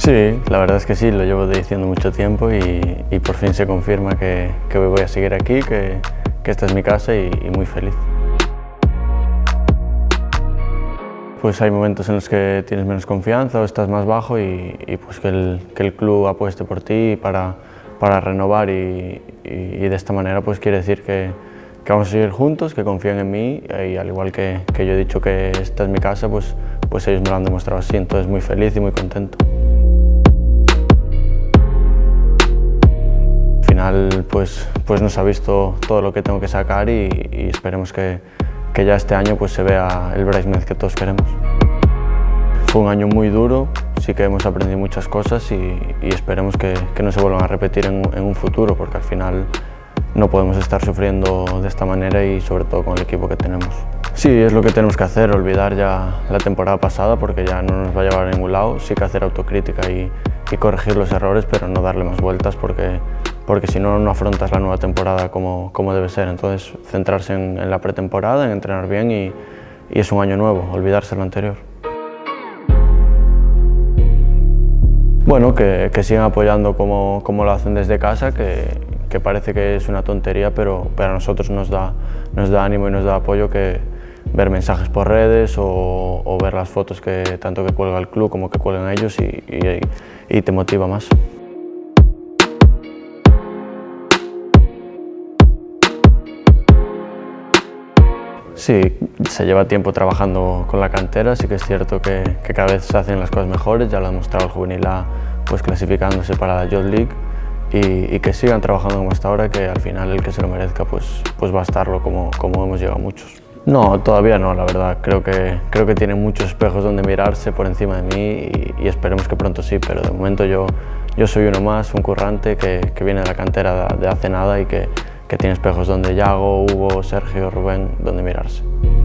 Sí, la verdad es que sí, lo llevo diciendo mucho tiempo y por fin se confirma que voy a seguir aquí, que esta es mi casa y muy feliz. Pues hay momentos en los que tienes menos confianza o estás más bajo y pues que el club apueste por ti para renovar y de esta manera pues quiere decir que vamos a seguir juntos, que confían en mí y al igual que yo he dicho que esta es mi casa, pues ellos me lo han demostrado así, entonces muy feliz y muy contento. Al final pues no se ha visto todo lo que tengo que sacar y esperemos que ya este año pues se vea el Brais Méndez que todos queremos. Fue un año muy duro, sí que hemos aprendido muchas cosas y esperemos que no se vuelvan a repetir en un futuro, porque al final no podemos estar sufriendo de esta manera y sobre todo con el equipo que tenemos. Sí, es lo que tenemos que hacer, olvidar ya la temporada pasada porque ya no nos va a llevar a ningún lado, sí que hacer autocrítica y corregir los errores, pero no darle más vueltas porque si no, no afrontas la nueva temporada como debe ser. Entonces, centrarse en la pretemporada, en entrenar bien y es un año nuevo, olvidarse lo anterior. Bueno, que sigan apoyando como lo hacen desde casa, que parece que es una tontería, pero a nosotros nos da ánimo y nos da apoyo que ver mensajes por redes o ver las fotos tanto que cuelga el club como que cuelgan ellos y te motiva más. Sí, se lleva tiempo trabajando con la cantera, sí que es cierto que cada vez se hacen las cosas mejores, ya lo ha demostrado el Juvenil A pues clasificándose para la Youth League y que sigan trabajando como hasta ahora, que al final el que se lo merezca pues va a estarlo como hemos llegado muchos. No, todavía no, la verdad, creo que tiene muchos espejos donde mirarse por encima de mí y esperemos que pronto sí, pero de momento yo soy uno más, un currante que viene de la cantera de hace nada y que tiene espejos donde Yago, Hugo, Sergio, Rubén, donde mirarse.